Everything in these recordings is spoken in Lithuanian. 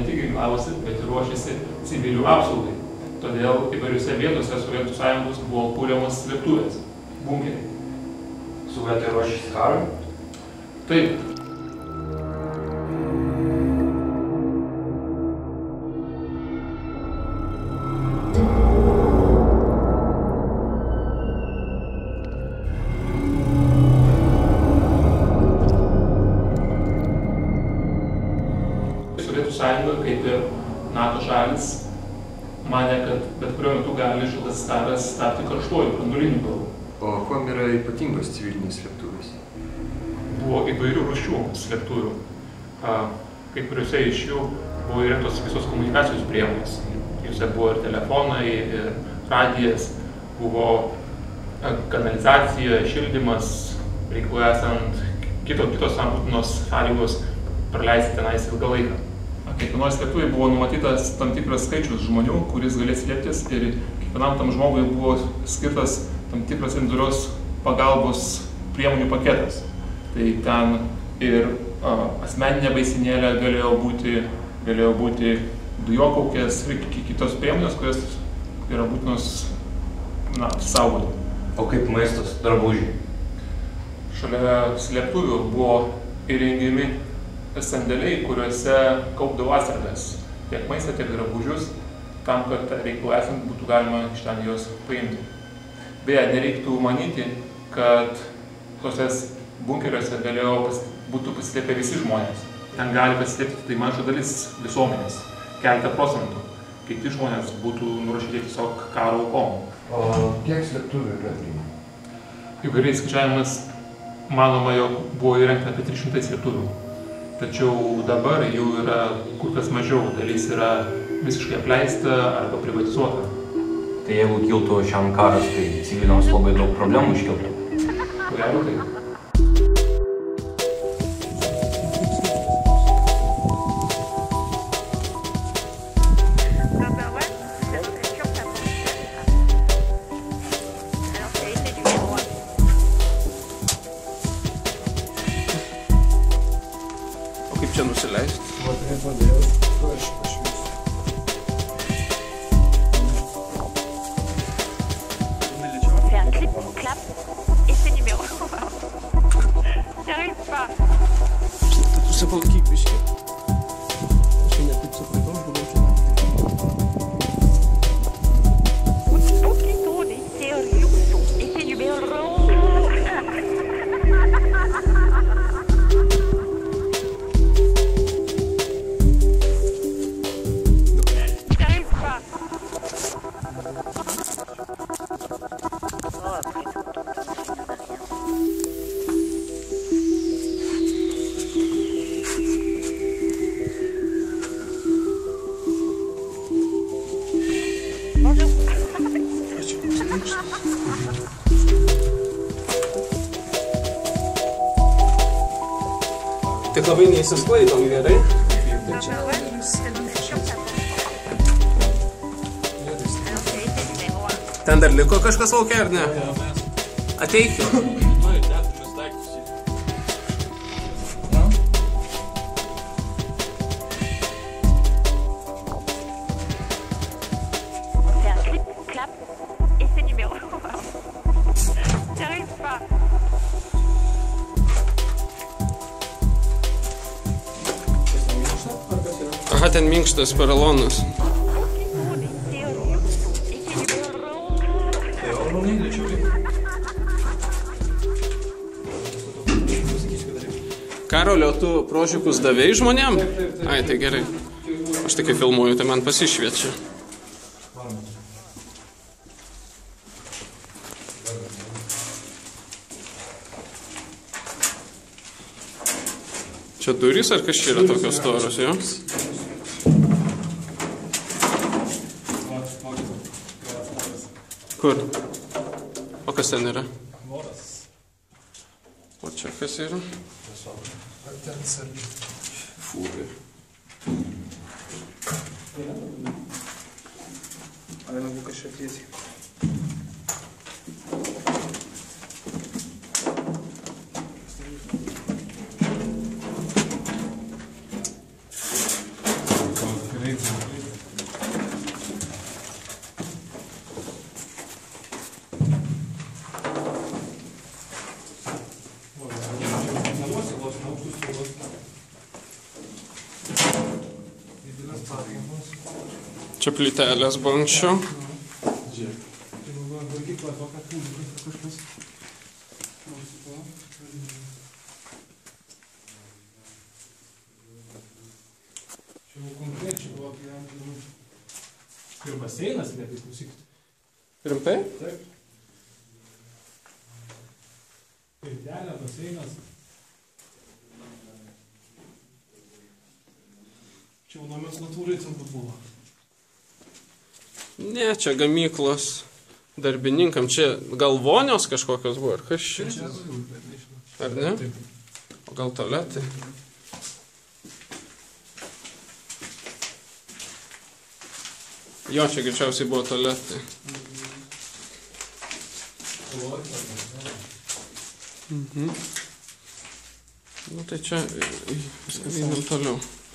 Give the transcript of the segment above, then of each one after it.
tik ginklavosi, bet ir ruošėsi civilių apsaugai. Todėl įvairiose vietose Sovietų sąjungos buvo kūriamas slėptuvės, bunkeriai. Sovietai ruošėsi karui? Taip. Sovietų sąjunga, kaip ir NATO šalis, manė, kad bet kuriuo metu gali šaltasis karas tapti karštuoju branduoliniu karu. O kuom yra ypatingos civilinės slėptuvės? Buvo įvairių rūšių slėptuvių. Kai kuriuose iš jų buvo įrengtos visos komunikacijos priemonės. Juose buvo ir telefonai, ir radijas, buvo kanalizacija, šildymas, reikalui esant kitos būtinos sąlygos praleisti tenais ilgą laiką. Kiekvienoje slėptuvėje buvo numatytas tam tikras skaičius žmonių, kuris galės slėptis, ir kiekvienam tam žmogui buvo skirtas tam tikras individualios pagalbos priemonių paketas. Tai ten ir asmeninė vaistinėlė galėjo būti dujokaukės ir kitos priemonės, kurias yra būtinos saugoti. O kaip maistas, drabužiai? Šalia slėptuvių buvo įrengiami sandėliai, kuriuose kaupdavo atsargas, tiek maistą, tiek drabužius, tam, kad reikalui esant būtų galima iš ten juos paimti. Beje, nereiktų manyti, kad tose bunkeriuose būtų pasislėpę visi žmonės. Ten gali pasislėpti tai maža dalis visuomenės, keletą procentų. Kiti žmonės būtų nurašyti tiesiog karo aukom. O kiek slėptuvių yra Vilniuje? Įvairiais skaičiavimas manoma, jog buvo įrengta apie 300 slėptuvių. Tačiau dabar jų yra kur kas mažiau, dalis yra visiškai apleista arba privatizuota. Tai jeigu kiltų šiam karas, tai civiliams labai daug problemų iškiltų? Ko gero taip. Čia nusileisti. Tu sapalkyk biškį. Aš jau netaip supratau, aš buvau čia Tik labai neįsisklaidom gerai. Ten dar liko kažkas laukia, ar ne? Ateikit. Aha, ten minkštas paralonas. Karolio, tu prožiukus davėjai žmonėm? Ai, tai gerai. Aš tik kai filmuoju, tai man pasišviečia. Čia durys ar kas čia yra tokios storos, jo? Kur? O kas ten yra? O čia kas yra? Fūgai. Ale no Łukasz jak jest. Čia plytelės buvo anksčiau. Ir baseinas, netgi klausykit. Rimtai? Taip. Pirtelė, baseinas. Čia jau nomenklatūrai turbūt buvo. Ne, čia gamyklos darbininkam. Čia gal vonios kažkokios buvo, ar kas čia? Ar ne? O gal tualetai? Jo, čia greičiausiai buvo tualetai. Nu tai čia viską einam toliau.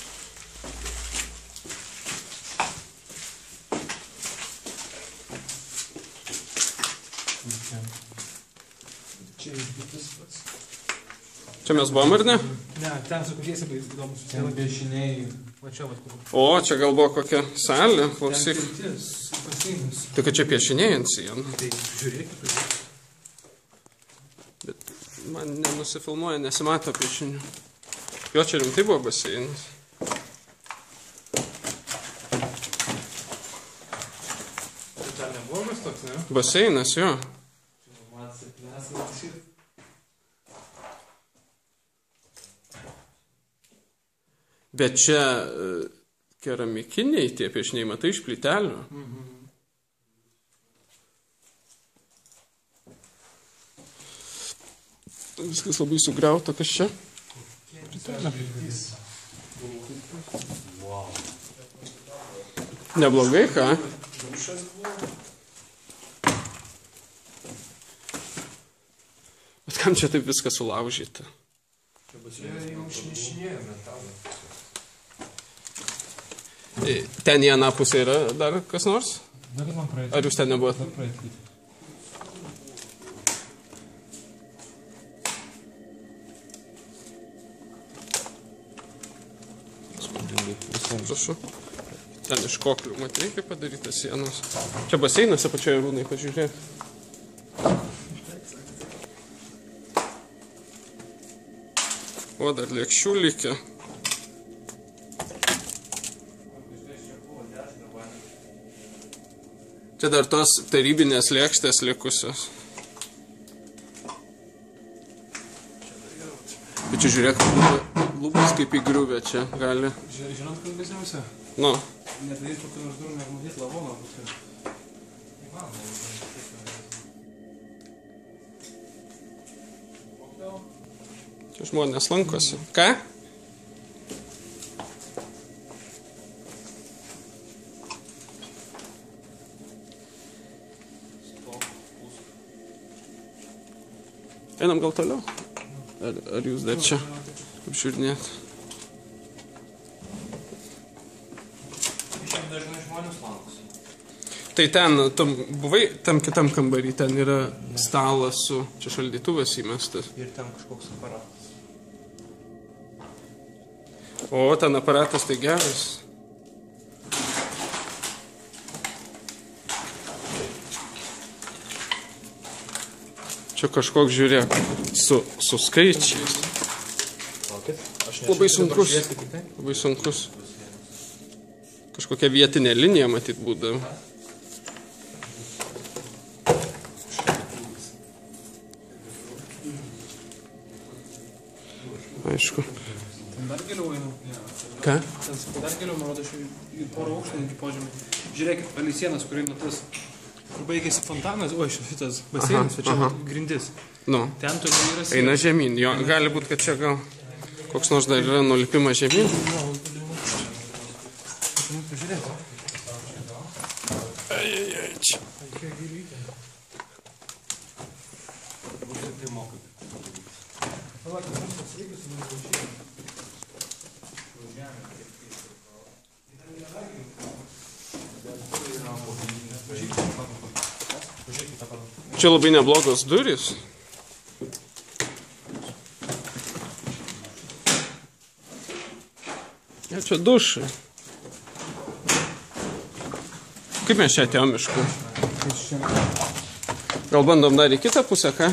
Čia mes buvom, ar ne? Ne, ten su kokiais įdomus. Ten piešiniai. Va čia vat kur. O, čia gal buvo kokia salė, klausyk. Ten pirtis, baseinas. Tai kad čia piešiniai ant sienų. Tai žiūrėkit. Bet man nenusifilmuoja, nesimato piešinių. Jo, čia rimtai buvo baseinas. Tai ten neblogas toks, ne? Baseinas, jo. Bet čia keramikiniai tie piešiniai, matai, iš plytelių. Viskas labai sugriauta, kas čia? Neblogai, ką? Bet kam čia taip viskas sulaužyta? Ten į aną pusę yra dar kas nors? Ar jūs ten nebuvote? Prašau. Ten iš koklių, matai, kaip padarytas sienos. Čia baseinas apačioje, Arūnai, pažiūrėk. O, dar lėkščių likę. Čia dar tos tarybinės lėkštės likusios. Bet čia žiūrėk, lubos kaip įgriuvę čia gali. Žinot, kas baisiausia? Nu. Nedarys kokių nors durų, nematyti lavono. Čia žmonės lankosi. Ką? Einam gal toliau? Ar jūs dar čia apšiūrinėt? Dažnai žmonės lankosi. Tai ten, buvai tam kitam kambarį, ten yra stalas su, čia šaldytuvas įmestas. Ir ten kažkoks aparatas. O, ten aparatas tai geras. Čia kažkoks, žiūrėk, su skaičiais. Labai sunkus. Labai sunkus. Kažkokia vietinė linija, matyt, būdavo. Aišku. Ten dar giliau einu. Ką? Ten dar giliau, man rodo, į porą aukštų iki požemį. Žiūrėkit, palei sienas, kur eina tas, kur baigėsi fontanas, o šitas baseinas, o čia grindis. Nu. Ten toliau yra sienas. Eina žemyn. Jo, gali būti, kad čia gal koks nors dar yra nulipimas žemyn. Pažiūrėti. Ai, čia. Čia labai neblogos durys. Ja, čia dušai. Kaip mes čia atėjom mišku? Gal bandom dar į kitą pusę, ką?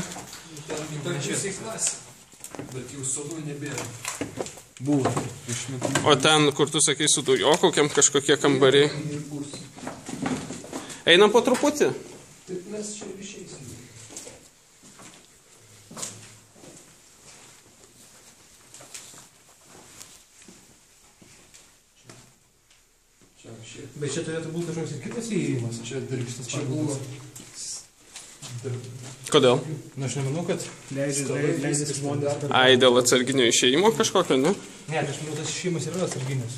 Bet jau sodų nebėra. Buvo. O ten, kur tu sakai, su dujokokiam kažkokie kambariai. Einam po truputį? Taip mes čia išeisim. Bet čia turėtų būti kažkoks ir kitas įėjimas. Čia dirbstas. Čia buvo. Kodėl? Na, aš nemanau, kad leidžiasi žmonės. Ai, dėl atsarginio išėjimo kažkokio, ne? Ne, aš manau, tas išėjimas yra atsarginis.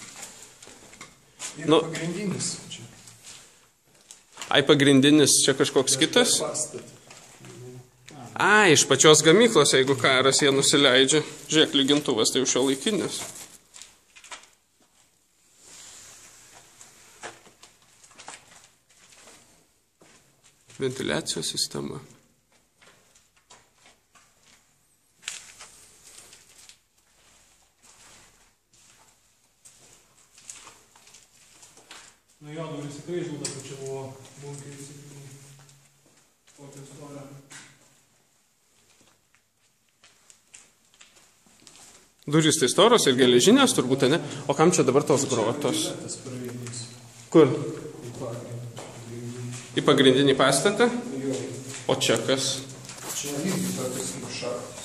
Ir Nu, pagrindinis. Čia. Ai, pagrindinis čia kažkoks kitas? Ai, iš pačios gamyklos, jeigu karas jie nusileidžia. Žiūrėk, lygintuvas, tai jau šiuolaikinis. Ventiliacijos sistema. Nu jo, duris tikrai žūda, kad čia buvo bunkeris įsikūrė. Kokią storę. Durys tai storos ir geležinės turbūt, ne? O kam čia dabar tos grotos? Kur? Į pagrindinį pastatą? O čia kas? Čia irgi tokius kaip šaktus.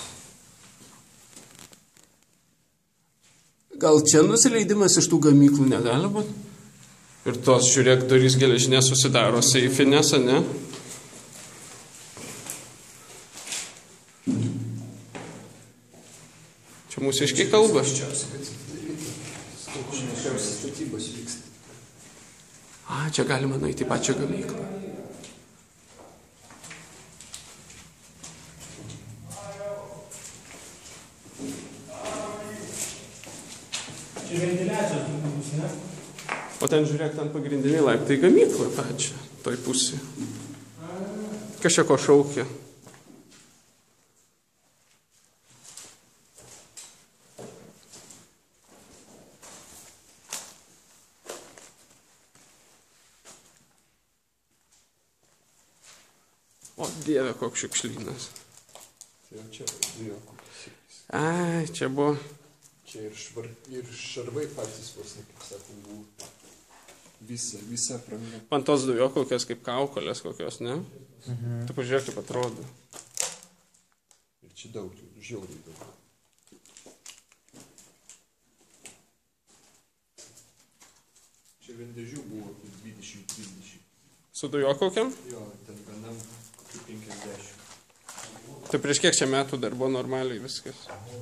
Gal čia nusileidimas iš tų gamyklų negali būti? Ir tos, žiūrėk, durys geležinės susidaro seifinės, ne? Čia mūsiškai kalba. Statybos vyksta. A, čia galima nueiti į pačią gamyklą. Čia ventiliacijos bus, ne? O ten žiūrėk, ten pagrindiniai laiptai gamyklą pačią, toj pusė. Kas čia ko šaukia? O Dieve, koks šiukšlynas. Tai jau čia buvo koks. Ai, čia buvo. Čia ir šarvai patys vos ne, kaip sakau, buvo. Visa pramė. Man tos dujo kokios kaip kaukolės kokios, ne? Tu pažiūrėk, kaip atrodo. Ir čia daug, žiauriai daug. Čia vendežių buvo 20-30. Su dujo kokiam? Jo, ten vienam 50. Tai prieš kiek čia metų dar buvo normaliai viskas?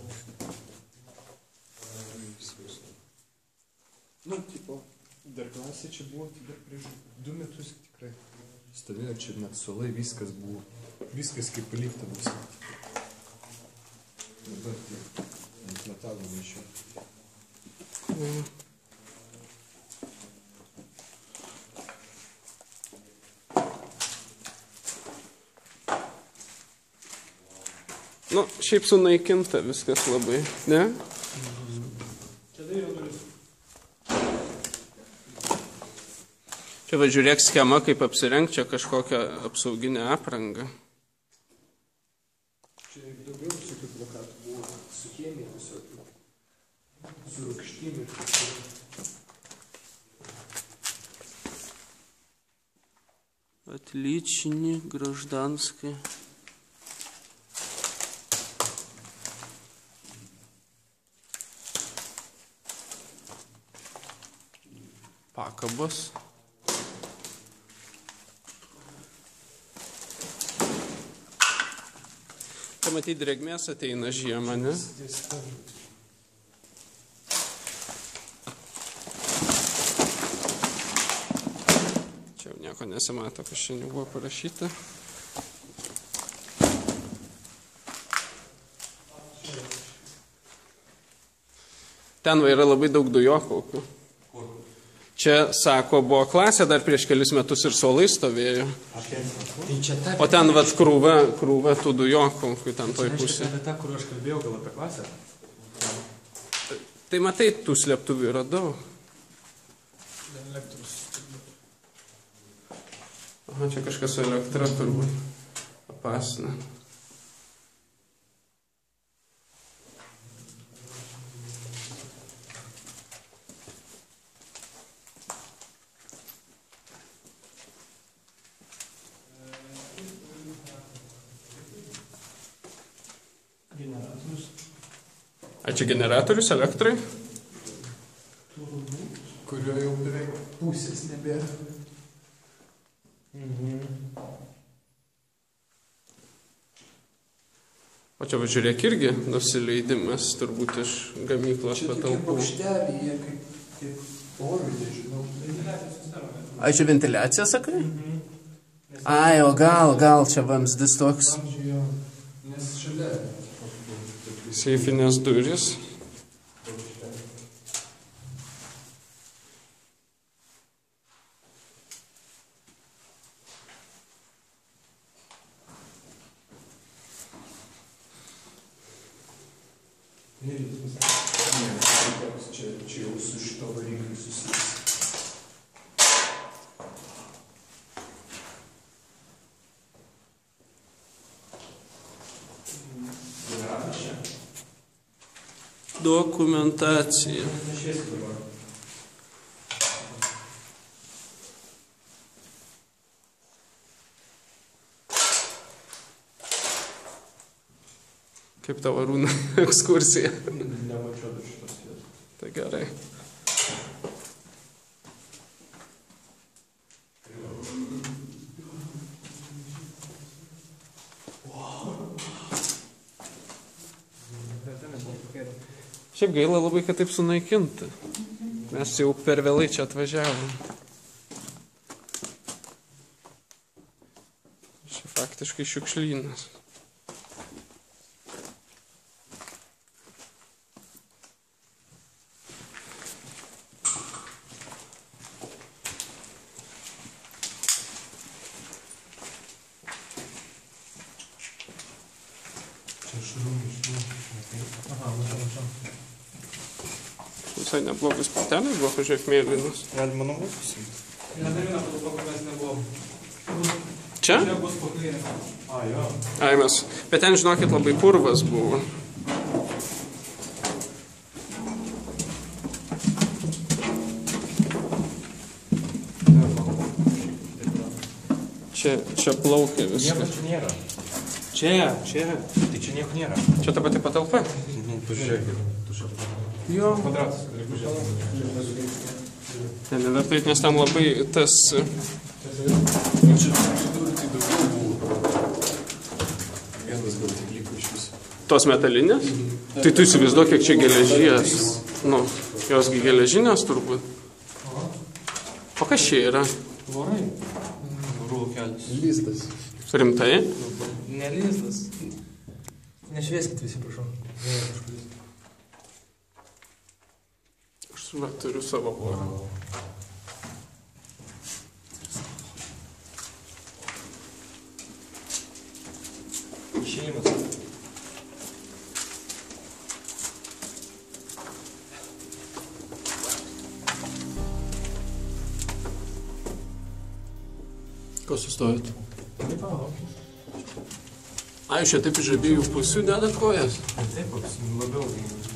Nu, tipo, dar klasė čia buvo, tai dar prieš 2 metus tikrai. Stovėjo čia net suolai, viskas buvo. Viskas kaip palikta bus. Dabar tai ant metalo nešio. Nu, šiaip sunaikinta viskas labai, ne? Čia tai yra duris. Čia va žiūrėk schema, kaip apsirengti, čia kažkokią apsauginę aprangą. Čia daugiau visokių plakatų buvo, su chemija visokių, su rūgštim ir kažkaip. Atličinį, graždanskai. Pakabos. Čia matyti drėgmės ateina žiemą, ne? Čia jau nieko nesimato, kas šiandien buvo parašyta. Ten va yra labai daug dujokaukių. Čia, sako, buvo klasė dar prieš kelius metus ir suolai stovėjo. O ten vat krūva tų dujokų, kai ten toj pusė. Tai ta, kur aš kalbėjau, gal apie klasę? Tai matai, tų slėptuvių yra daug. Aha, čia kažkas su elektra turbūt papasina. A čia generatorius elektrai? Kurio jau beveik pusės nebėra. O čia važiuok irgi nusileidimas turbūt iš gamyklos patalpų. Paukštelyje, kaip orui, žinau. A čia ventiliacija, sakai? Ai, o gal čia vamzdis toks. Nes šalia. Seifinės durys. Čia jau su šito varikliu susijęs. Dokumentacija. Kaip tavo Arūna ekskursija? Nemačiau dar šitos vietos. Tai gerai. Šiaip gaila labai, kad taip sunaikinta. Mes jau per vėlai čia atvažiavom. Čia faktiškai šiukšlynas. Visai neblogus patelės buvo, pažiūrėk, mėlynas. Galima namus pasimti. Dar vieną patalpą mes nebuvom. Čia? Čia bus pakairinė. Jo. Ai, mes. Bet ten, žinokit, labai purvas buvo. Čia plaukia viskas. Nieko čia nėra. Čia. Tai čia nieko nėra. Čia ta pati patalpa? Pažiūrėkit. Jo. Kvadratas. Ten nevertai, nes ten labai tas... Čia tai daugiau buvo. Vienas gal tik liko iš viso. Tos metalinės? Tai tu įsivaizduok, kiek čia geležies. Nu, josgi geležinės turbūt. O kas čia yra? Vorai. Vorų kelias. Lizdas. Rimtai? Ne lizdas. Nešvieskit visi, prašau. Aš turiu savo vorą. Išėjimas. Ko sustojot? Ai, čia taip iš abiejų pusių deda kojas? Taip, labiau.